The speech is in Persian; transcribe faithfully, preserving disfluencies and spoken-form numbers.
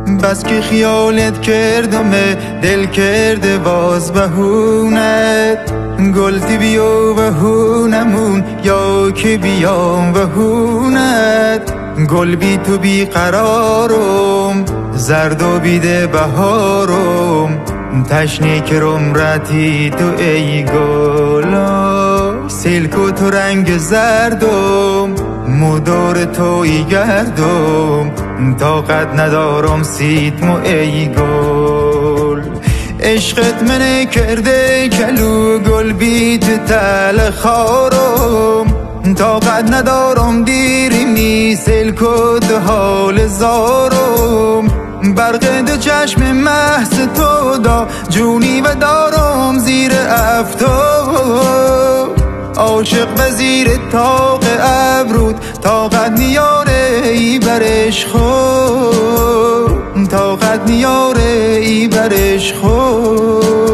بس که خیالت کردم دل کرده باز بهونت. گلتی بیا بهونمون یا که بیام بهونت. گل بی تو بی قرارم، زرد و بیده بهارم. تشنه کرم رتی تو ای گلا. سلک و تو رنگ زردم، مدار توی گردم. طاقت ندارم سیتمو ای گل. عشقت منه کرده کلو، گل بی تو تل خارم. طاقت ندارم دیری می سلک و تو حال زارم. برق دو چشم محض تو دا جونی و دارم زیر افتاب. عاشق و زیر طاق ابرود طاقت نیاره ای برش خود. طاقت نیاره ای برش خود.